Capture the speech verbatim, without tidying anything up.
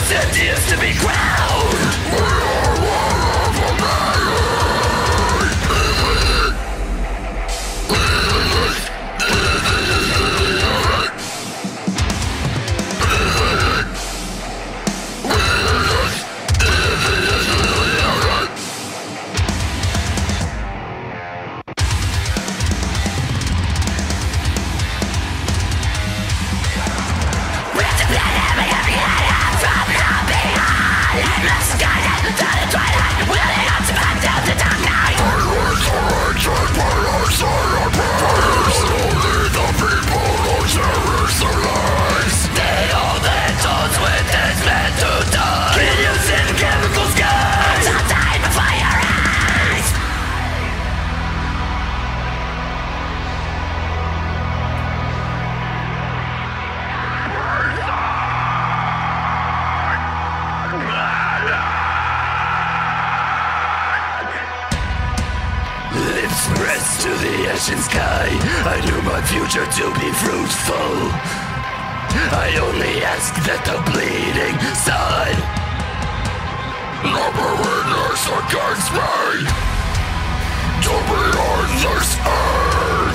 it used to be crowned. We are one of Pressed to the ashen sky, I knew my future to be fruitful. I only ask that the bleeding side never witness against me to be on this earth.